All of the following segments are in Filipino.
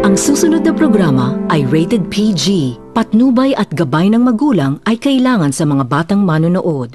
Ang susunod na programa ay rated PG. Patnubay at gabay ng magulang ay kailangan sa mga batang manonood.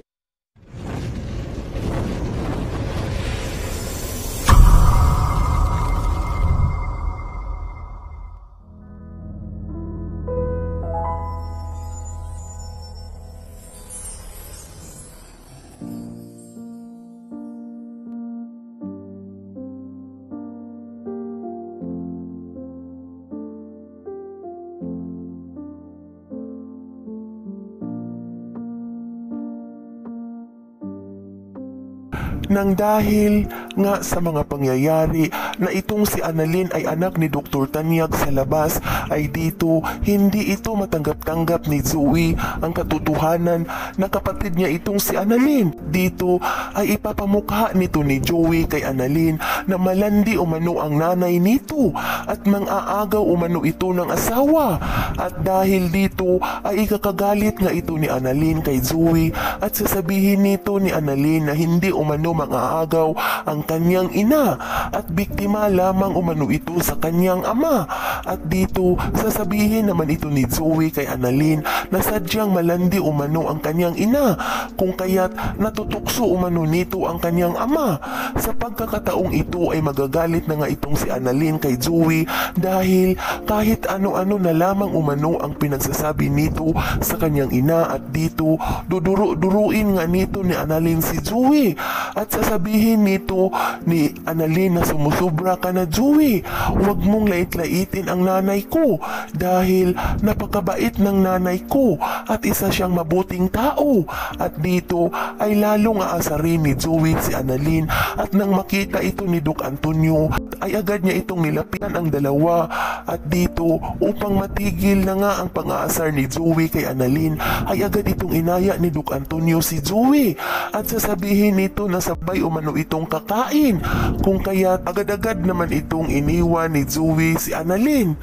Nang dahil nga sa mga pangyayari na itong si Analyn ay anak ni Dr. Tanyag sa labas, ay dito hindi ito matanggap-tanggap ni Zoe ang katotohanan na kapatid niya itong si Analyn. Dito ay ipapamukha nito ni Joey kay Analyn na malandi umano ang nanay nito at mang-aagaw umano ito ng asawa. At dahil dito ay ikakagalit nga ito ni Analyn kay Zoe at sasabihin nito ni Analyn na hindi umano mang-aagaw ang kanyang ina at biktima lamang umano ito sa kanyang ama. At dito sasabihin naman ito ni Zoe kay Analyn na sadyang malandi umano ang kanyang ina kung kaya't natutukso umano nito ang kanyang ama. Sa pagkakataong ito ay magagalit na nga itong si Analyn kay Zoe dahil kahit ano-ano na lamang umano ang pinagsasabi nito sa kanyang ina at dito duduro-duruin nga nito ni Analyn si Zoe at sasabihin nito ni Analyn na sumusubra ka na Zoe, huwag mong lait-laitin ang nanay ko dahil napakabait ng nanay ko at isa siyang mabuting tao. At dito ay lalong aasarin ni Zoe si Analyn at nang makita ito ni Doc Antonio ay agad niya itong nilapitan ang dalawa at dito upang matigil na nga ang pang-aasar ni Zoe kay Analyn ay agad itong inaya ni Doc Antonio si Zoe at sasabihin nito na sabay umano itong kakain kung kaya agad-agad naman itong iniwan ni Zoe si Analyn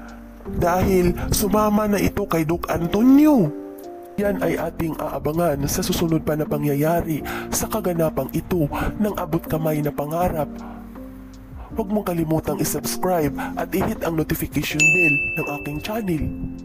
dahil sumama na ito kay Doc Antonio. Yan ay ating aabangan sa susunod pa na pangyayari sa kaganapang ito ng Abot Kamay na Pangarap. Huwag mong kalimutang isubscribe at i-hit ang notification bell ng aking channel.